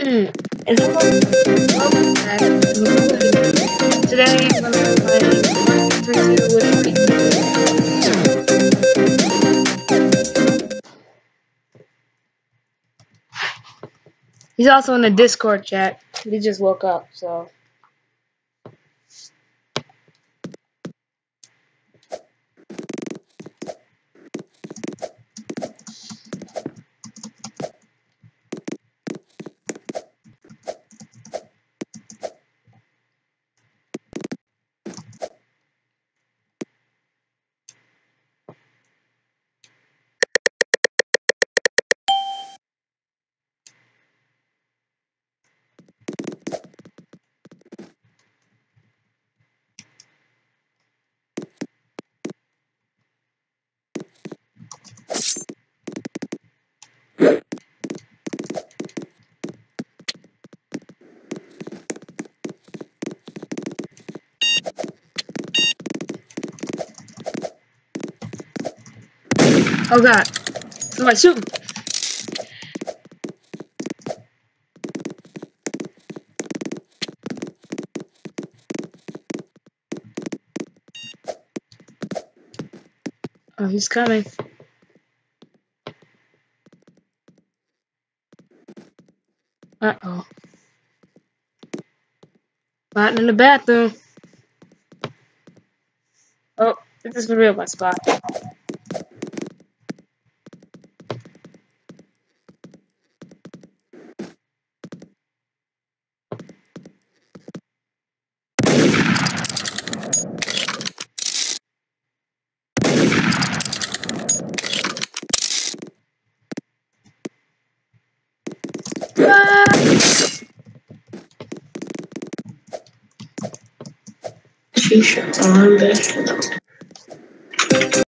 Is it welcome back to today I'm gonna be playing 3-2 with He's also in the Discord chat. He just woke up, so oh god. Somebody shoot him. Oh, he's coming. Uh-oh. Hiding in the bathroom. Oh, this is the real my spot. T-shirt on,